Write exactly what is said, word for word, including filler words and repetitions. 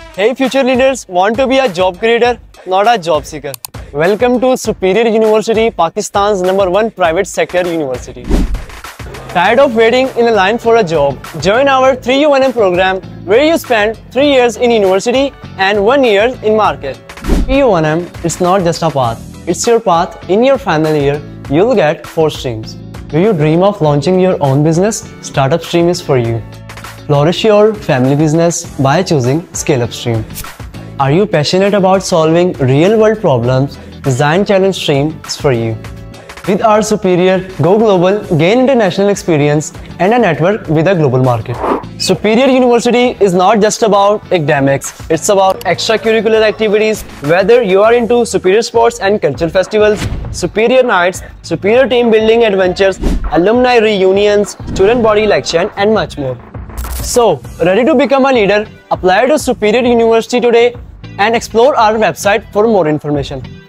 Hey future leaders, want to be a job creator, not a job seeker. Welcome to Superior University, Pakistan's number one private sector university. Tired of waiting in a line for a job? Join our three U N M program where you spend three years in university and one year in market. three U N M is not just a path, it's your path. In your final year, you'll get four streams. Do you dream of launching your own business? Startup stream is for you. Flourish your family business by choosing Scale Up stream. Are you passionate about solving real-world problems? Design Challenge stream is for you. With our Superior, go global, gain international experience and a network with a global market. Superior University is not just about academics, it's about extracurricular activities. Whether you are into superior sports and cultural festivals, superior nights, superior team building adventures, alumni reunions, student body election and much more. So, ready to become a leader? Apply to Superior University today and explore our website for more information.